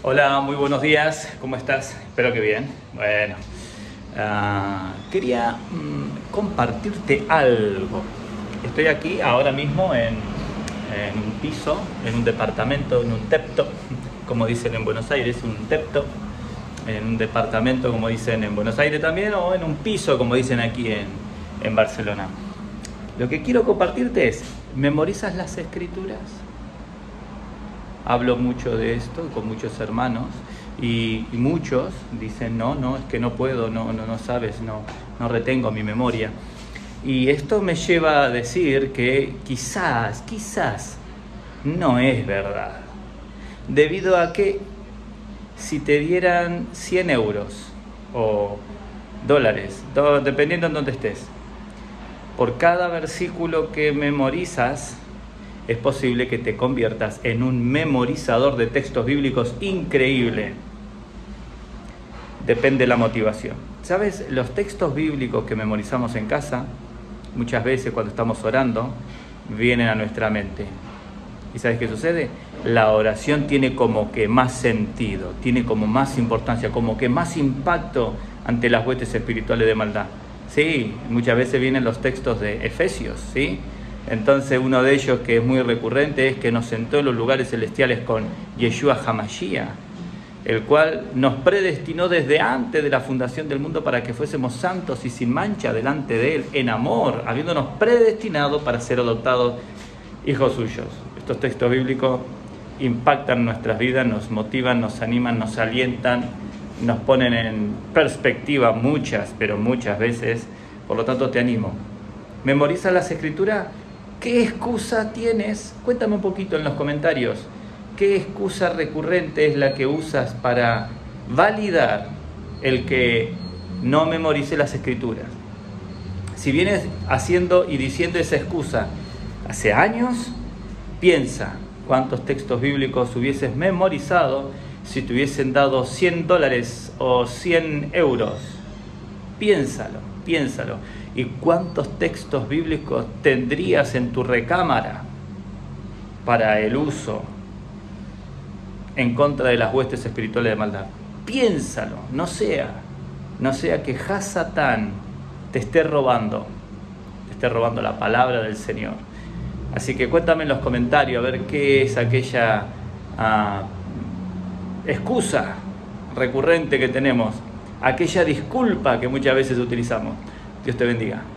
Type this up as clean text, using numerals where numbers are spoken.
Hola, muy buenos días, ¿cómo estás? Espero que bien. Bueno, quería compartirte algo. Estoy aquí ahora mismo en un piso, en un departamento, en un tepto, como dicen en Buenos Aires, un tepto, en un departamento, como dicen en Buenos Aires también, o en un piso, como dicen aquí en Barcelona. Lo que quiero compartirte es, ¿memorizas las escrituras? Hablo mucho de esto con muchos hermanos y muchos dicen, no, es que no puedo, no sabes, no retengo mi memoria. Y esto me lleva a decir que quizás no es verdad. Debido a que si te dieran 100 euros o dólares, dependiendo en dónde estés, por cada versículo que memorizas, es posible que te conviertas en un memorizador de textos bíblicos increíble. Depende de la motivación. ¿Sabes? Los textos bíblicos que memorizamos en casa, muchas veces cuando estamos orando, vienen a nuestra mente. ¿Y sabes qué sucede? La oración tiene como que más sentido, tiene como más importancia, como que más impacto ante las huestes espirituales de maldad. Sí, muchas veces vienen los textos de Efesios, ¿sí? Entonces uno de ellos que es muy recurrente es que nos sentó en los lugares celestiales con Yeshua HaMashiach, el cual nos predestinó desde antes de la fundación del mundo para que fuésemos santos y sin mancha delante de Él, en amor, habiéndonos predestinado para ser adoptados hijos suyos. Estos textos bíblicos impactan nuestras vidas, nos motivan, nos animan, nos alientan, nos ponen en perspectiva muchas veces. Por lo tanto te animo. ¿Memoriza las escrituras? ¿Qué excusa tienes? Cuéntame un poquito en los comentarios. ¿Qué excusa recurrente es la que usas para validar el que no memorice las escrituras? Si vienes haciendo y diciendo esa excusa hace años, piensa cuántos textos bíblicos hubieses memorizado si te hubiesen dado 100 dólares o 100 euros. Piénsalo. ¿Y cuántos textos bíblicos tendrías en tu recámara para el uso en contra de las huestes espirituales de maldad? Piénsalo, no sea que Hasatán te esté robando la palabra del Señor. Así que cuéntame en los comentarios a ver qué es aquella excusa recurrente que tenemos, aquella disculpa que muchas veces utilizamos. Dios te bendiga.